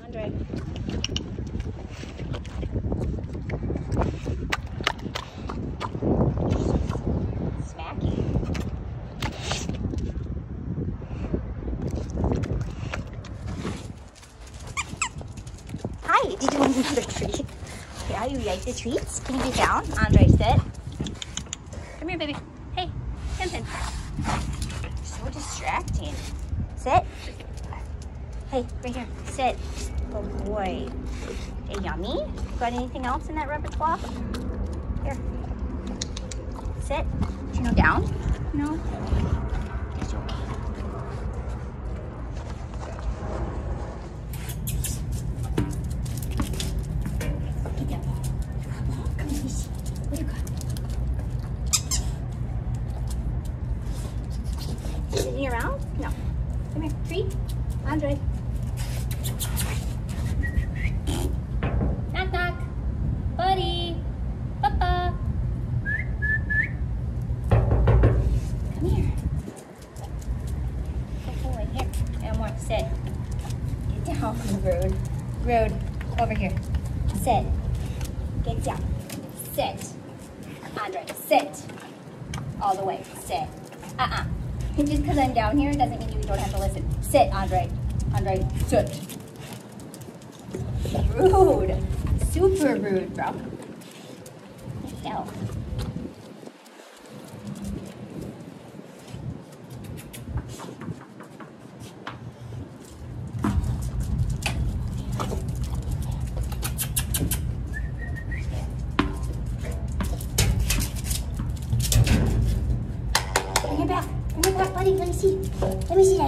Andre. Smacky. Hi, did you want another treat? Yeah, you like the treats? Can you get down? Andre, sit. Come here, baby. Hey, Kenton. So distracting. Sit. Hey, right here. Sit. Good boy. Hey, yummy. Got anything else in that rubber cloth? Here. Sit. Do you know down? No? Sitting around? No. Come here. Treat. Andre. Knock, knock. Buddy. Papa. Come here. Good boy. Here. And more. Sit. Get down. Rude. Rude. Over here. Sit. Get down. Sit. Andre. Sit. All the way. Sit. Just because I'm down here doesn't mean you don't have to listen. Sit, Andre. Andre, sit. Rude. Super rude, bro. No. Bring it back. Bring it back, buddy. Let me see. Let me see.